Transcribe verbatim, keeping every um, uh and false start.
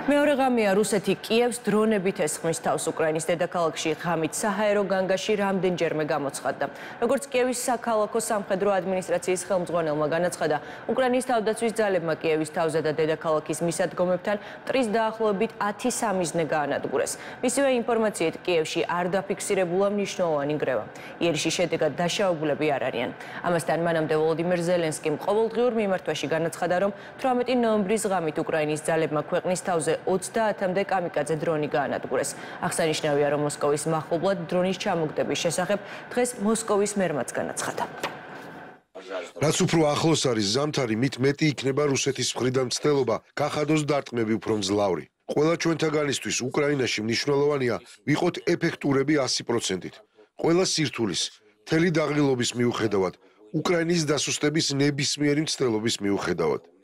მეორე ღამეა რუსეთი კიევს დრონებით ესხმის თავს უკრაინის დედაქალაქში ღამით საჰაერო განგაში რამდენჯერმე გამოცხადდა. როგორც კიევის საქალაქო სამხედრო ადმინისტრაციის ხელმძღვანელმა განაცხადა, უკრაინის თავდაცვის ძალებმა კიევის თავზე და დედაქალაქის მისადგომებთან მტრის დაახლოებით ათი სამიზნე გაანადგურეს. მისივე ინფორმაციით კიევში არ დაფიქსირებულა მნიშვნელოვანი ნგრევა. იერიშის შედეგად დაშავებულები არ არიან. ამასთან მანამდე ვოლოდიმირ ზელენსკიმ ყოველდღიურ მიმართვაში განაცხადა, რომ თვრამეტი ნოემბრის ღამით უკრაინის ძალებმა ქვეყნის თავზე ოცდაათამდე კამიკაძე დრონი გაანადგურეს. აღსანიშნავია, რომ მოსკოვის მახლობლად დრონის ჩამოგდების შესახებ დღეს მოსკოვის მერმაც განაცხადა. რაც უფრო ახლოს არის ზამთარი, მით მეტი იქნება რუსეთის მხრიდან მცდელობა გახადოს დარტყმები უფრო მძლავრი. ყველა ჩვენთაგანისთვის უკრაინაში მნიშვნელოვანია ვიყოთ ეფექტურები ასი პროცენტით. ყველა სირთულის, მთელი დაღლილობის მიუხედავად, უკრაინის დასუსტების ნებისმიერი მცდელობის მიუხედავად.